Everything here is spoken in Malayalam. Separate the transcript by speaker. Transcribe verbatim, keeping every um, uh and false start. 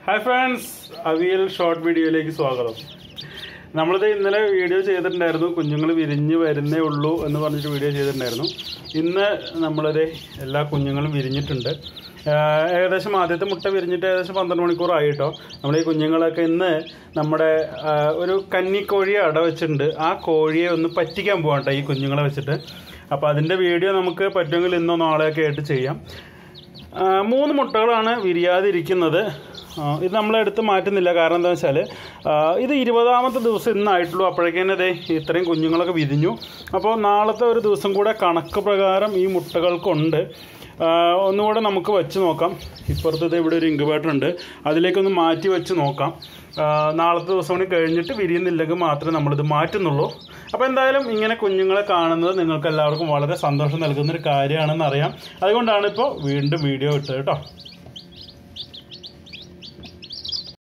Speaker 1: ഹായ് ഫ്രണ്ട്സ്, അവിയൽ ഷോർട്ട് വീഡിയോയിലേക്ക് സ്വാഗതം. നമ്മളിത് ഇന്നലെ വീഡിയോ ചെയ്തിട്ടുണ്ടായിരുന്നു, കുഞ്ഞുങ്ങൾ വിരിഞ്ഞ് വരുന്നേ ഉള്ളൂ എന്ന് പറഞ്ഞിട്ട് വീഡിയോ ചെയ്തിട്ടുണ്ടായിരുന്നു. ഇന്ന് നമ്മളിത് എല്ലാ കുഞ്ഞുങ്ങളും വിരിഞ്ഞിട്ടുണ്ട്. ഏകദേശം ആദ്യത്തെ മുട്ട വിരിഞ്ഞിട്ട് ഏകദേശം പന്ത്രണ്ട് മണിക്കൂറായി കേട്ടോ. നമ്മൾ ഈ കുഞ്ഞുങ്ങളൊക്കെ ഇന്ന് നമ്മുടെ ഒരു കന്നിക്കോഴിയെ അട വെച്ചിട്ടുണ്ട്. ആ കോഴിയെ ഒന്ന് പറ്റിക്കാൻ പോകാം കേട്ടോ ഈ കുഞ്ഞുങ്ങളെ വെച്ചിട്ട്. അപ്പോൾ അതിൻ്റെ വീഡിയോ നമുക്ക് പറ്റുമെങ്കിൽ ഇന്നോ നാളെയൊക്കെ ആയിട്ട് ചെയ്യാം. മൂന്ന് മുട്ടകളാണ് വിരിയാതിരിക്കുന്നത്. ഇത് നമ്മളെടുത്ത് മാറ്റുന്നില്ല, കാരണം എന്താണെന്ന് വെച്ചാൽ ഇത് ഇരുപതാമത്തെ ദിവസം ഇന്നായിട്ടുള്ളൂ. അപ്പോഴേക്കും തന്നെ ഇത്രയും കുഞ്ഞുങ്ങളൊക്കെ വിരിഞ്ഞു. അപ്പോൾ നാളത്തെ ഒരു ദിവസം കൂടെ കണക്ക് പ്രകാരം ഈ മുട്ടകൾക്കുണ്ട്. ഒന്നുകൂടെ നമുക്ക് വെച്ച് നോക്കാം. ഇപ്പുറത്തത് ഇവിടെ ഒരു ഇൻക്യുബേറ്റർ ഉണ്ട്, അതിലേക്കൊന്ന് മാറ്റി വെച്ച് നോക്കാം. നാളത്തെ ദിവസം കൂടി കഴിഞ്ഞിട്ട് വിരിയുന്നില്ലെങ്കിൽ മാത്രമേ നമ്മളിത് മാറ്റുന്നുള്ളൂ. അപ്പോൾ എന്തായാലും ഇങ്ങനെ കുഞ്ഞുങ്ങളെ കാണുന്നത് നിങ്ങൾക്ക് എല്ലാവർക്കും വളരെ സന്തോഷം നൽകുന്നൊരു കാര്യമാണെന്ന് അറിയാം. അതുകൊണ്ടാണ് ഇപ്പോൾ വീണ്ടും വീഡിയോ ഇട്ടത് കേട്ടോ.